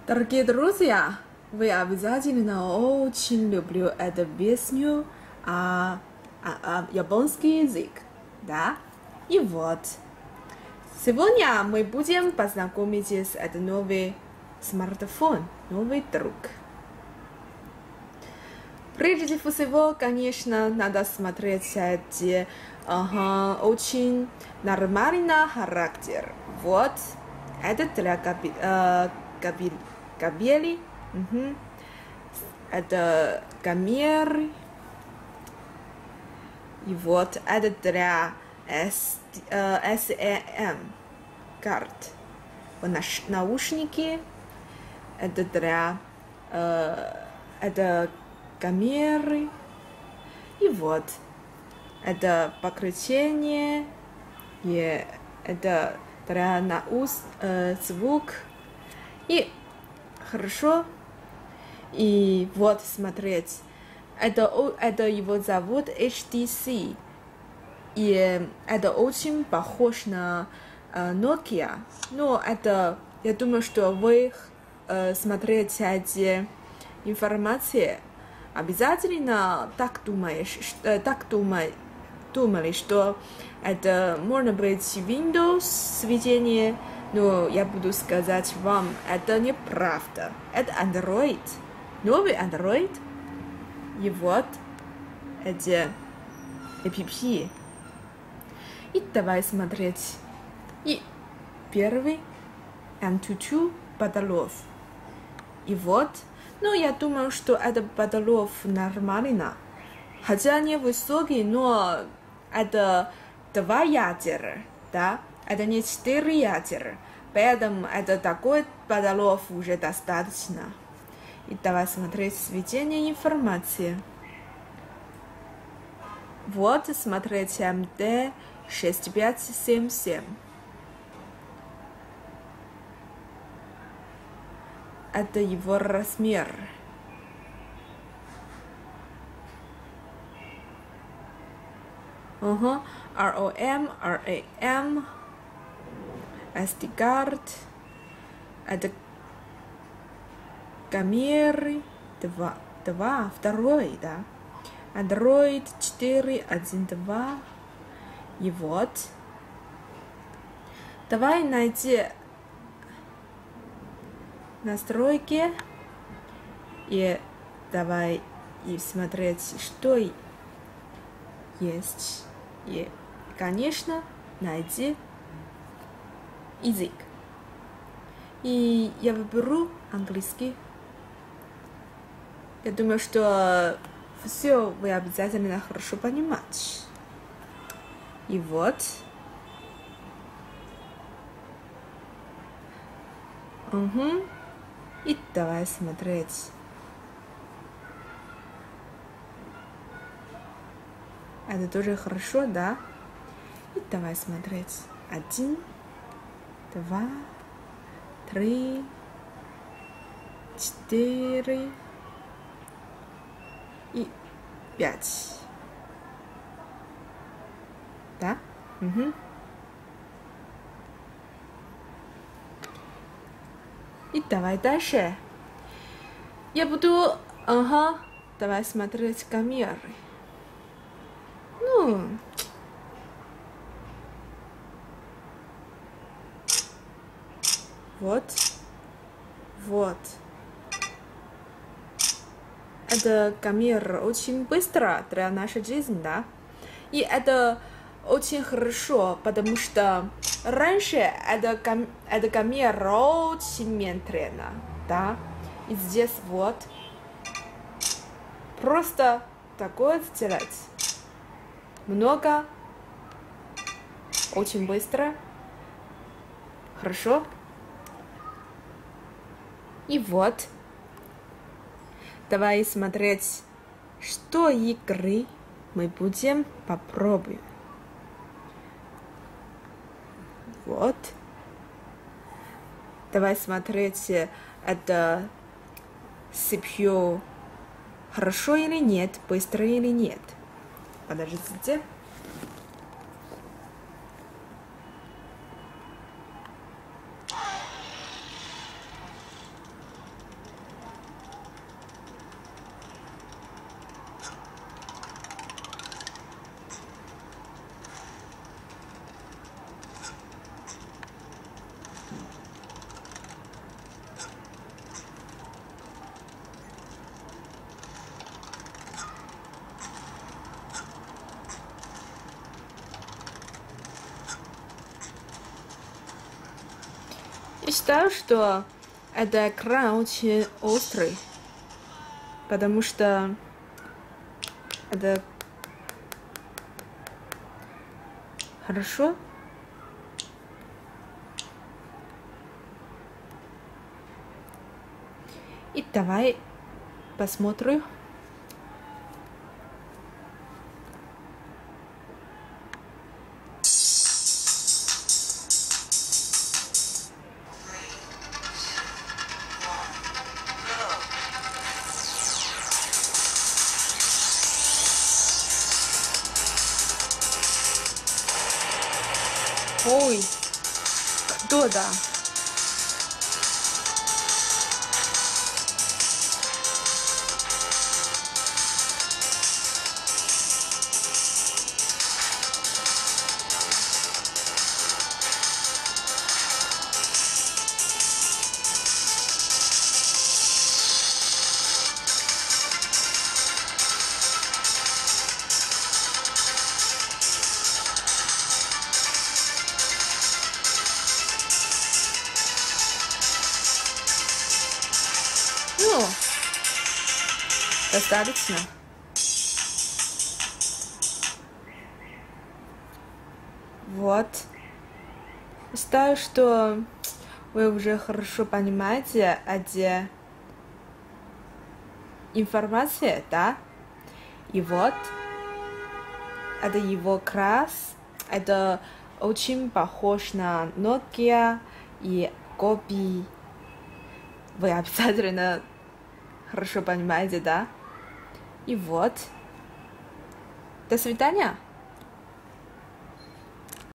Дорогие друзья, вы обязательно очень люблю эту песню японский язык, да? И вот, сегодня мы будем познакомиться с этим новый смартфон, новый друг. Прежде всего, конечно, надо смотреть эти очень нормальный характер. Вот, это для кабели, это камеры, и вот это для SAM карт, наушники, это для это камеры, и вот это покрытие, и это для звук, и хорошо, и вот смотреть, это его зовут HTC, и это очень похож на Nokia, но это, я думаю, что вы смотрите эти информации, обязательно так думали, что это может быть Windows сведение, но я буду сказать вам, это неправда. Это Android, новый Android. И вот эти APP. И давай смотреть. И первый Antutu Badalov. И вот. Но я думаю, что это Badalov нормально. Хотя не высокий, но это 2 ядера, да? Это не 4 ядера. Поэтому это такой Badalov уже достаточно. И давай смотреть сведение информации. Вот смотреть MD 6577. Это его размер. ROM, RAM, SD-карт, это камеры, второй, да, Android 4.1.2, и вот. Давай найти настройки, и давай и смотреть, что есть. И, конечно, найти язык. И я выберу английский. Я думаю, что все вы обязательно хорошо понимаете. И вот. И давай смотреть. Это тоже хорошо, да? И давай смотреть. 1, 2, 3, 4 и 5. Да? И давай дальше. Я буду... Давай смотреть камеры. Вот. Это камера очень быстро для нашей жизни, да? И это очень хорошо, потому что раньше эта камера очень медленно, да? И здесь вот просто такое сделать. Много, очень быстро, хорошо. И вот, давай смотреть, что игры мы будем попробовать. Вот. Давай смотреть, это CPU хорошо или нет, быстро или нет. Подождите. Я считаю, что этот экран очень острый, потому что это хорошо. И давай посмотрим. Ой, кто да? Ну, достаточно. Вот. Считаю, что вы уже хорошо понимаете, где информация, да? И вот, это его крас, это очень похож на Nokia и Gobi. Вы обязательно хорошо понимаете, да? И вот. До свидания.